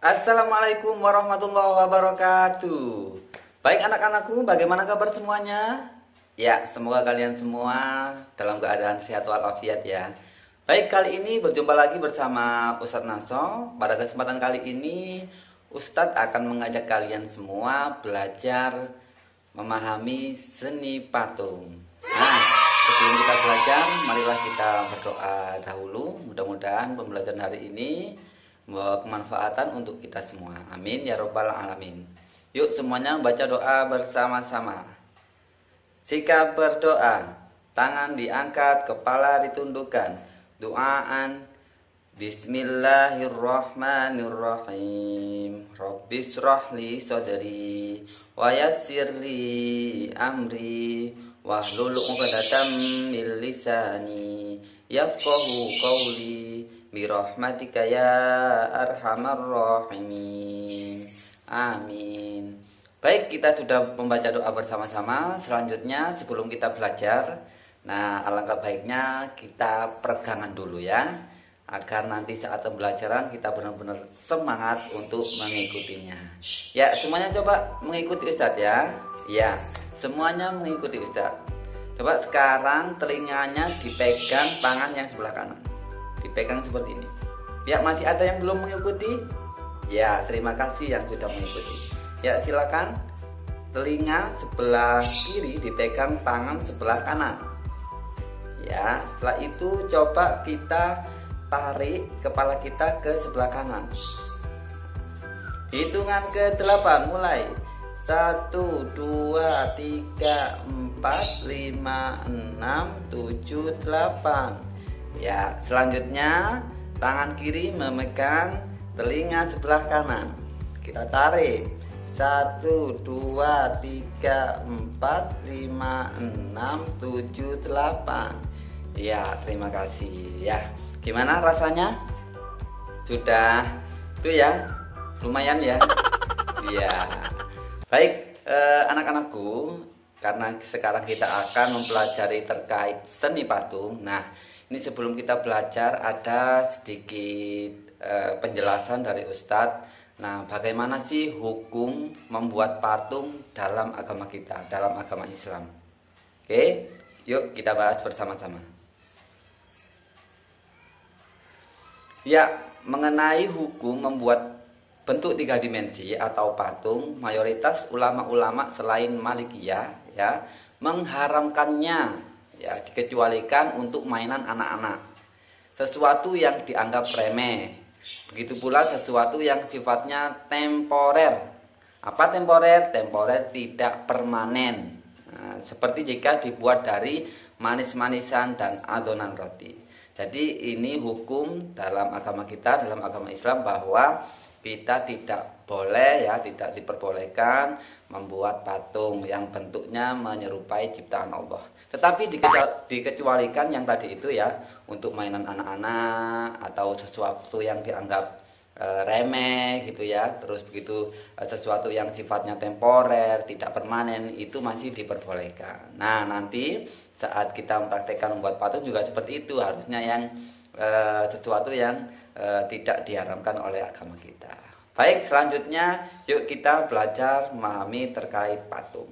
Assalamualaikum warahmatullahi wabarakatuh. Baik anak-anakku, bagaimana kabar semuanya? Ya, semoga kalian semua dalam keadaan sehat walafiat ya. Baik, kali ini berjumpa lagi bersama Ustadz Naso. Pada kesempatan kali ini, Ustadz akan mengajak kalian semua belajar memahami seni patung. Nah, sebelum kita belajar, marilah kita berdoa dahulu. Mudah-mudahan pembelajaran hari ini membawa kemanfaatan untuk kita semua. Amin ya robbal alamin. Yuk semuanya baca doa bersama-sama. Sikap berdoa, tangan diangkat, kepala ditundukkan. Doaan, Bismillahirrahmanirrahim. Rabbis rohli sodri wa yassirli amri wahlul 'uqdatam min lisani yafqahu qawli birahmatika ya arhamar rahimin. Amin. Baik, kita sudah membaca doa bersama-sama. Selanjutnya sebelum kita belajar, nah alangkah baiknya kita peregangan dulu ya, agar nanti saat pembelajaran kita benar-benar semangat untuk mengikutinya. Ya, semuanya coba mengikuti Ustadz ya. Ya, semuanya mengikuti Ustadz. Coba sekarang telinganya dipegang tangan yang sebelah kanan. Dipegang seperti ini. Ya, masih ada yang belum mengikuti? Ya, terima kasih yang sudah mengikuti. Ya, silakan. Telinga sebelah kiri dipegang tangan sebelah kanan. Ya, setelah itu coba kita tarik kepala kita ke sebelah kanan. Hitungan ke-8 mulai. 1, 2, 3, 4, 5, 6, 7, 8. Ya, selanjutnya tangan kiri memegang telinga sebelah kanan. Kita tarik. 1, 2, 3, 4, 5, 6, 7, 8. Ya, terima kasih ya. Gimana rasanya? Sudah itu ya? Lumayan ya? Iya. Baik, anak-anakku, karena sekarang kita akan mempelajari terkait seni patung. Nah, ini sebelum kita belajar ada sedikit penjelasan dari Ustadz. Nah, bagaimana sih hukum membuat patung dalam agama kita, dalam agama Islam? Oke, yuk kita bahas bersama-sama. Ya, mengenai hukum membuat bentuk 3 dimensi atau patung, mayoritas ulama-ulama selain Malikiyah ya mengharamkannya. Ya, dikecualikan untuk mainan anak-anak. Sesuatu yang dianggap remeh. Begitu pula sesuatu yang sifatnya temporer. Apa temporer? Temporer tidak permanen. Nah, seperti jika dibuat dari manis-manisan dan adonan roti. Jadi ini hukum dalam agama kita, dalam agama Islam, bahwa kita tidak boleh ya, tidak diperbolehkan membuat patung yang bentuknya menyerupai ciptaan Allah. Tetapi dikecualikan yang tadi itu ya, untuk mainan anak-anak atau sesuatu yang dianggap remeh gitu ya. Terus begitu sesuatu yang sifatnya temporer, tidak permanen, itu masih diperbolehkan. Nah, nanti saat kita mempraktekkan membuat patung juga seperti itu, harusnya yang sesuatu yang tidak diharamkan oleh agama kita. Baik, selanjutnya yuk kita belajar memahami terkait patung.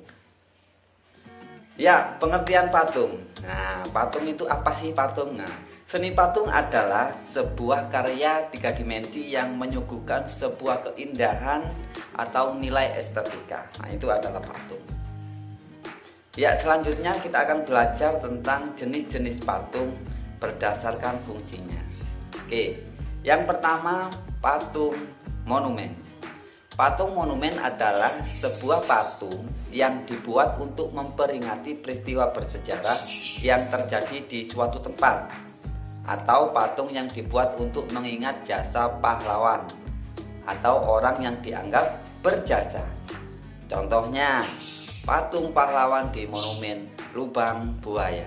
Ya, pengertian patung. Nah, patung itu apa sih patung? Nah, seni patung adalah sebuah karya 3 dimensi yang menyuguhkan sebuah keindahan atau nilai estetika. Nah, itu adalah patung. Ya, selanjutnya kita akan belajar tentang jenis-jenis patung berdasarkan fungsinya. Oke, yang pertama patung monumen. Patung monumen adalah sebuah patung yang dibuat untuk memperingati peristiwa bersejarah yang terjadi di suatu tempat, atau patung yang dibuat untuk mengingat jasa pahlawan atau orang yang dianggap berjasa. Contohnya, patung pahlawan di Monumen Lubang Buaya.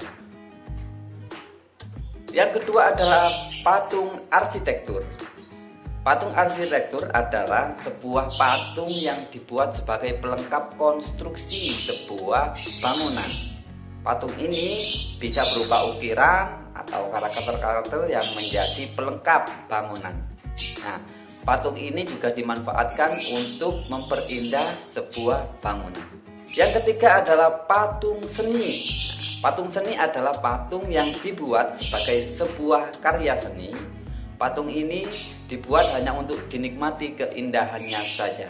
Yang kedua adalah patung arsitektur. Patung arsitektur adalah sebuah patung yang dibuat sebagai pelengkap konstruksi sebuah bangunan. Patung ini bisa berupa ukiran atau karakter-karakter yang menjadi pelengkap bangunan. Nah, patung ini juga dimanfaatkan untuk memperindah sebuah bangunan. Yang ketiga adalah patung seni. Patung seni adalah patung yang dibuat sebagai sebuah karya seni. Patung ini dibuat hanya untuk dinikmati keindahannya saja.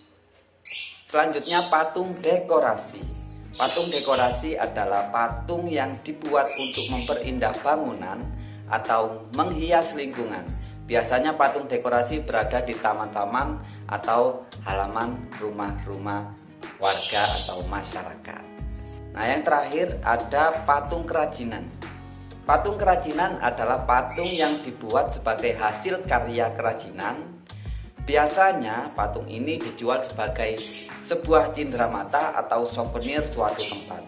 Selanjutnya patung dekorasi. Patung dekorasi adalah patung yang dibuat untuk memperindah bangunan atau menghias lingkungan. Biasanya patung dekorasi berada di taman-taman atau halaman rumah-rumah warga atau masyarakat. Nah, yang terakhir ada patung kerajinan. Patung kerajinan adalah patung yang dibuat sebagai hasil karya kerajinan. Biasanya patung ini dijual sebagai sebuah cenderamata atau souvenir suatu tempat.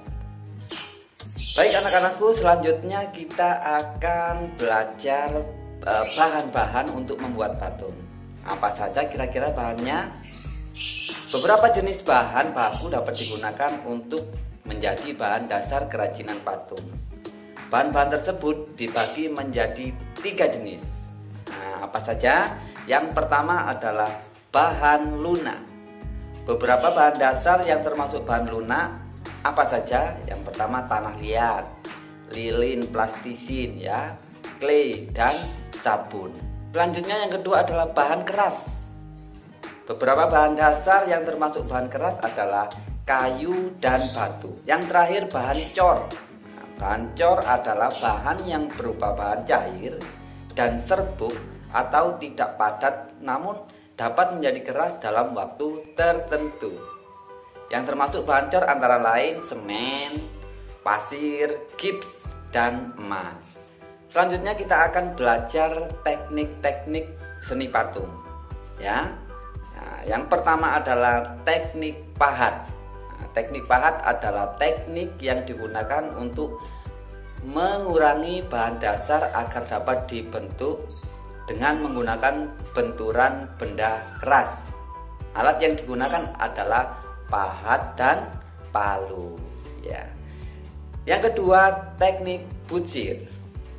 Baik anak-anakku, selanjutnya kita akan belajar bahan-bahan untuk membuat patung. Apa saja kira-kira bahannya? Beberapa jenis bahan baku dapat digunakan untuk menjadi bahan dasar kerajinan patung. Bahan-bahan tersebut dibagi menjadi 3 jenis. Nah, apa saja? Yang pertama adalah bahan lunak. Beberapa bahan dasar yang termasuk bahan lunak apa saja? Yang pertama tanah liat, lilin, plastisin ya, clay dan sabun. Selanjutnya yang kedua adalah bahan keras. Beberapa bahan dasar yang termasuk bahan keras adalah kayu dan batu. Yang terakhir bahan cor. Bahan cor adalah bahan yang berupa bahan cair dan serbuk atau tidak padat namun dapat menjadi keras dalam waktu tertentu. Yang termasuk bahan cor antara lain semen, pasir, gips, dan emas. Selanjutnya kita akan belajar teknik-teknik seni patung ya. Nah, yang pertama adalah teknik pahat. Nah, teknik pahat adalah teknik yang digunakan untuk mengurangi bahan dasar agar dapat dibentuk dengan menggunakan benturan benda keras. Alat yang digunakan adalah pahat dan palu ya. Yang kedua, teknik bucir.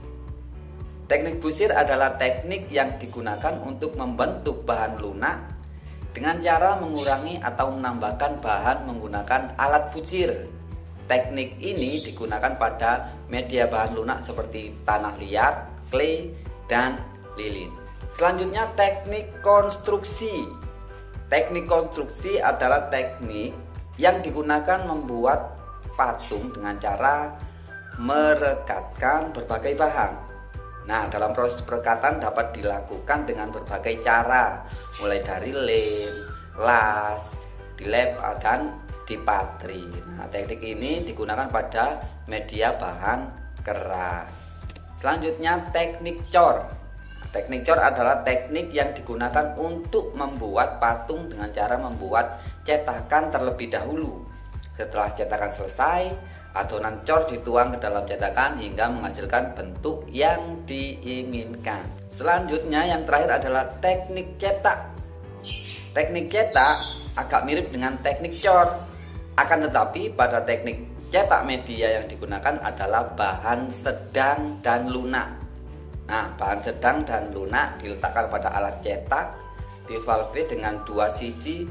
Teknik bucir adalah teknik yang digunakan untuk membentuk bahan lunak dengan cara mengurangi atau menambahkan bahan menggunakan alat bucir. Teknik ini digunakan pada media bahan lunak seperti tanah liat, clay, dan lilin. Selanjutnya teknik konstruksi. Teknik konstruksi adalah teknik yang digunakan membuat patung dengan cara merekatkan berbagai bahan. Nah, dalam proses perekatan dapat dilakukan dengan berbagai cara, mulai dari lem, las, dilap, dan dipatri. Nah, teknik ini digunakan pada media bahan keras. Selanjutnya teknik cor. Teknik cor adalah teknik yang digunakan untuk membuat patung dengan cara membuat cetakan terlebih dahulu. Setelah cetakan selesai, adonan cor dituang ke dalam cetakan hingga menghasilkan bentuk yang diinginkan. Selanjutnya yang terakhir adalah teknik cetak. Teknik cetak agak mirip dengan teknik cor. Akan tetapi pada teknik cetak media yang digunakan adalah bahan sedang dan lunak. Nah, bahan sedang dan lunak diletakkan pada alat cetak, divalve dengan dua sisi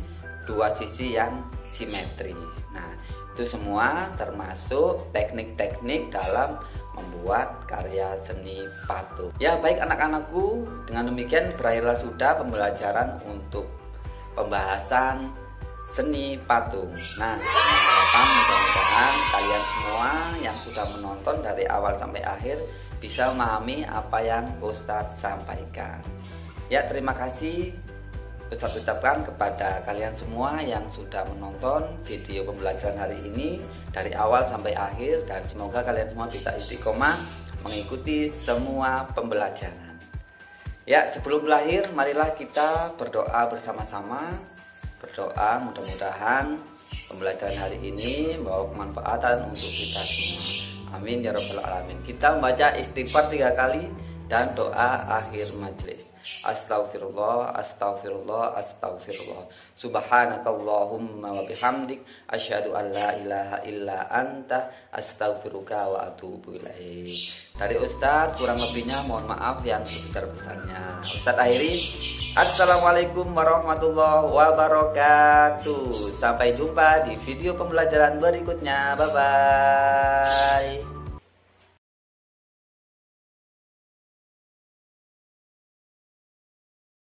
yang simetris. Nah, itu semua termasuk teknik-teknik dalam membuat karya seni patung. Ya, baik anak-anakku, dengan demikian berakhirlah sudah pembelajaran untuk pembahasan seni patung. Nah, mudah-mudahan kalian semua yang sudah menonton dari awal sampai akhir bisa memahami apa yang Ustadz sampaikan. Ya, terima kasih Ustadz ucapkan kepada kalian semua yang sudah menonton video pembelajaran hari ini dari awal sampai akhir, dan semoga kalian semua bisa istiqomah mengikuti semua pembelajaran. Ya, sebelum berakhir marilah kita berdoa bersama-sama. Berdoa mudah-mudahan pembelajaran hari ini membawa kemanfaatan untuk kita semua. Amin ya rabbal alamin. Kita membaca istighfar 3 kali. dan doa akhir majelis. Astaghfirullah, astaghfirullah, astaghfirullah. Subhanakallahumma wa bihamdik asyhadu an la ilaha illa anta astaghfiruka wa atubu ilaik. Dari Ustadz, kurang lebihnya mohon maaf yang sebesar-besarnya. Ustadz akhiri, assalamualaikum warahmatullahi wabarakatuh. Sampai jumpa di video pembelajaran berikutnya. Bye bye.